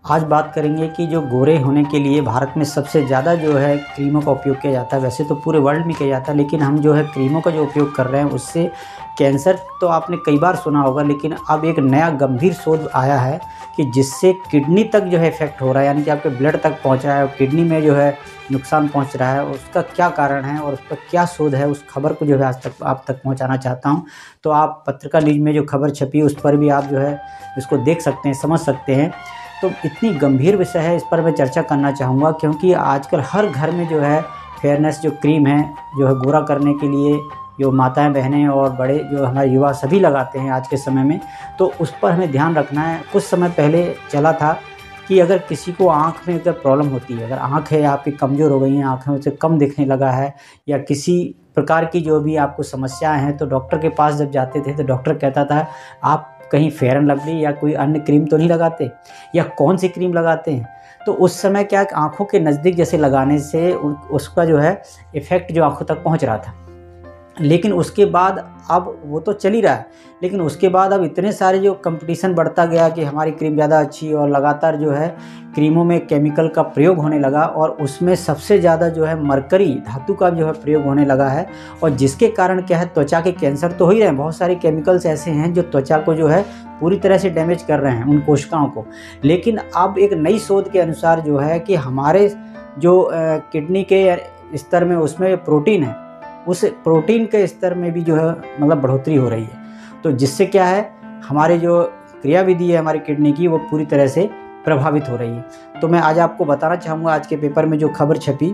आज बात करेंगे कि जो गोरे होने के लिए भारत में सबसे ज़्यादा जो है क्रीमों का उपयोग किया जाता है। वैसे तो पूरे वर्ल्ड में किया जाता है, लेकिन हम जो है क्रीमों का जो उपयोग कर रहे हैं उससे कैंसर तो आपने कई बार सुना होगा, लेकिन अब एक नया गंभीर शोध आया है कि जिससे किडनी तक जो है इफ़ेक्ट हो रहा है, यानी कि आपके ब्लड तक पहुँच रहा है और किडनी में जो है नुकसान पहुँच रहा है। उसका क्या कारण है और उस पर क्या शोध है, उस खबर को जो है आज तक आप तक पहुँचाना चाहता हूँ। तो आप पत्रिका न्यूज़ में जो खबर छपी है उस पर भी आप जो है इसको देख सकते हैं, समझ सकते हैं। तो इतनी गंभीर विषय है, इस पर मैं चर्चा करना चाहूँगा, क्योंकि आजकल हर घर में जो है फेयरनेस जो क्रीम है जो है गोरा करने के लिए जो माताएं बहनें और बड़े जो हमारे युवा सभी लगाते हैं आज के समय में, तो उस पर हमें ध्यान रखना है। कुछ समय पहले चला था कि अगर किसी को आँख में अगर प्रॉब्लम होती है, अगर आँख है आपकी कमज़ोर हो गई हैं, आँखें से कम दिखने लगा है या किसी प्रकार की जो भी आपको समस्याएँ हैं, तो डॉक्टर के पास जब जाते थे तो डॉक्टर कहता था आप कहीं फेयर एंड लवली या कोई अन्य क्रीम तो नहीं लगाते, या कौन सी क्रीम लगाते हैं। तो उस समय क्या आँखों के नज़दीक जैसे लगाने से उसका जो है इफ़ेक्ट जो आँखों तक पहुँच रहा था। लेकिन उसके बाद अब वो तो चल ही रहा है, लेकिन उसके बाद अब इतने सारे जो कंपटीशन बढ़ता गया कि हमारी क्रीम ज़्यादा अच्छी, और लगातार जो है क्रीमों में केमिकल का प्रयोग होने लगा और उसमें सबसे ज़्यादा जो है मरकरी धातु का जो है प्रयोग होने लगा है। और जिसके कारण क्या है, त्वचा के कैंसर तो हो ही रहे हैं। बहुत सारे केमिकल्स ऐसे हैं जो त्वचा को जो है पूरी तरह से डैमेज कर रहे हैं, उन कोशिकाओं को। लेकिन अब एक नई शोध के अनुसार जो है कि हमारे जो किडनी के स्तर में उसमें प्रोटीन है, उस प्रोटीन के स्तर में भी जो है मतलब बढ़ोतरी हो रही है। तो जिससे क्या है, हमारे जो क्रियाविधि है हमारी किडनी की वो पूरी तरह से प्रभावित हो रही है। तो मैं आज आपको बताना चाहूँगा, आज के पेपर में जो खबर छपी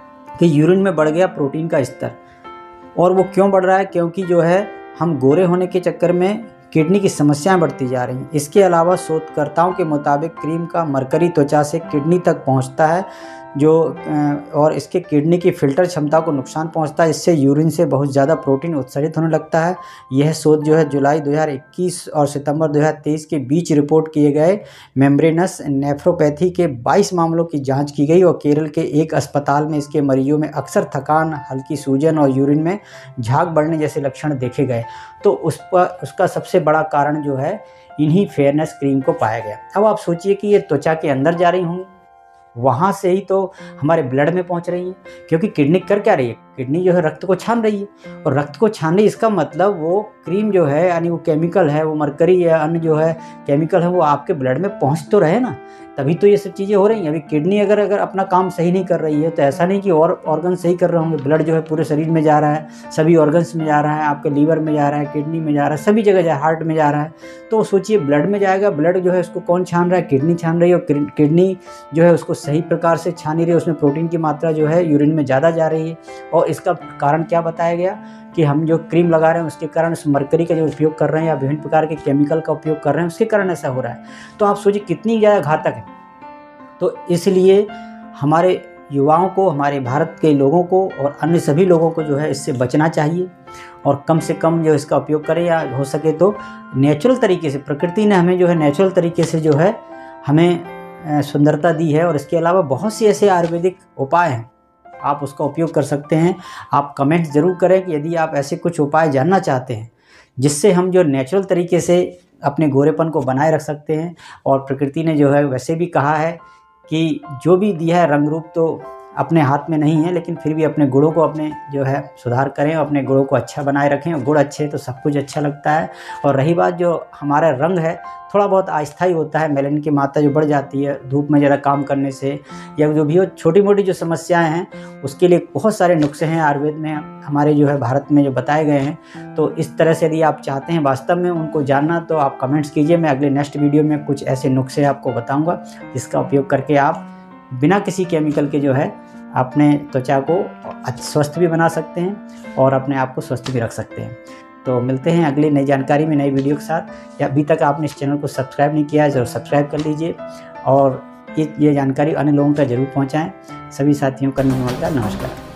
कि यूरिन में बढ़ गया प्रोटीन का स्तर। और वो क्यों बढ़ रहा है, क्योंकि जो है हम गोरे होने के चक्कर में किडनी की समस्याएं बढ़ती जा रही हैं। इसके अलावा शोधकर्ताओं के मुताबिक क्रीम का मरकरी त्वचा से किडनी तक पहुंचता है और इसके किडनी की फिल्टर क्षमता को नुकसान पहुंचता है। इससे यूरिन से बहुत ज़्यादा प्रोटीन उत्सर्जित होने लगता है। यह शोध जो है जुलाई 2021 और सितंबर 2023 के बीच रिपोर्ट किए गए मेम्ब्रेनस नेफ्रोपैथी के 22 मामलों की जांच की गई और केरल के एक अस्पताल में इसके मरीजों में अक्सर थकान, हल्की सूजन और यूरिन में झाग बढ़ने जैसे लक्षण देखे गए। तो उसका सबसे बड़ा कारण जो है इन्हीं फेयरनेस क्रीम को पाया गया। अब आप सोचिए कि ये त्वचा के अंदर जा रही होंगी, वहाँ से ही तो हमारे ब्लड में पहुँच रही है, क्योंकि किडनी कर क्या रही है, किडनी जो है रक्त को छान रही है। और रक्त को छान रही है, इसका मतलब वो क्रीम जो है यानी वो केमिकल है, वो मरकरी या अन्य जो है केमिकल है वो आपके ब्लड में पहुँच तो रहे ना, तभी तो ये सब चीज़ें हो रही हैं। अभी किडनी अगर अपना काम सही नहीं कर रही है तो ऐसा नहीं कि और ऑर्गन सही कर रहे होंगे। ब्लड जो है पूरे शरीर में जा रहा है, सभी ऑर्गन्स में जा रहा है, आपके लीवर में जा रहा है, किडनी में जा रहा है, सभी जगह जा, हार्ट में जा रहा है। तो सोचिए ब्लड में जाएगा, ब्लड जो है उसको कौन छान रहा है, किडनी छान रही है। और किडनी जो है उसको सही प्रकार से छान ही रही है, उसमें प्रोटीन की मात्रा जो है यूरिन में ज़्यादा जा रही है। और इसका कारण क्या बताया गया कि हम जो क्रीम लगा रहे हैं उसके कारण, उस मरकरी का जो उपयोग कर रहे हैं या विभिन्न प्रकार के केमिकल का उपयोग कर रहे हैं उसके कारण ऐसा हो रहा है। तो आप सोचिए कितनी ज़्यादा घातक है। तो इसलिए हमारे युवाओं को, हमारे भारत के लोगों को और अन्य सभी लोगों को जो है इससे बचना चाहिए और कम से कम जो इसका उपयोग करें, या हो सके तो नेचुरल तरीके से। प्रकृति ने हमें जो है नेचुरल तरीके से जो है हमें सुंदरता दी है, और इसके अलावा बहुत सी ऐसे आयुर्वेदिक उपाय हैं, आप उसका उपयोग कर सकते हैं। आप कमेंट ज़रूर करें कि यदि आप ऐसे कुछ उपाय जानना चाहते हैं जिससे हम जो नेचुरल तरीके से अपने गोरेपन को बनाए रख सकते हैं। और प्रकृति ने जो है वैसे भी कहा है कि जो भी दिया है रंग रूप तो अपने हाथ में नहीं है, लेकिन फिर भी अपने गुणों को अपने जो है सुधार करें और अपने गुणों को अच्छा बनाए रखें। और गुण अच्छे तो सब कुछ अच्छा लगता है। और रही बात जो हमारा रंग है, थोड़ा बहुत अस्थायी होता है, मेलानिन की मात्रा जो बढ़ जाती है धूप में ज़्यादा काम करने से, या जो भी हो छोटी मोटी जो समस्याएं हैं उसके लिए बहुत सारे नुस्खे हैं आयुर्वेद में, हमारे जो है भारत में जो बताए गए हैं। तो इस तरह से यदि आप चाहते हैं वास्तव में उनको जानना तो आप कमेंट्स कीजिए। मैं अगले नेक्स्ट वीडियो में कुछ ऐसे नुस्खे आपको बताऊँगा जिसका उपयोग करके आप बिना किसी केमिकल के जो है अपने त्वचा को स्वस्थ भी बना सकते हैं और अपने आप को स्वस्थ भी रख सकते हैं। तो मिलते हैं अगली नई जानकारी में, नई वीडियो के साथ। या अभी तक आपने इस चैनल को सब्सक्राइब नहीं किया है ज़रूर सब्सक्राइब कर लीजिए और ये जानकारी अन्य लोगों तक जरूर पहुंचाएं। सभी साथियों का नमस्कार।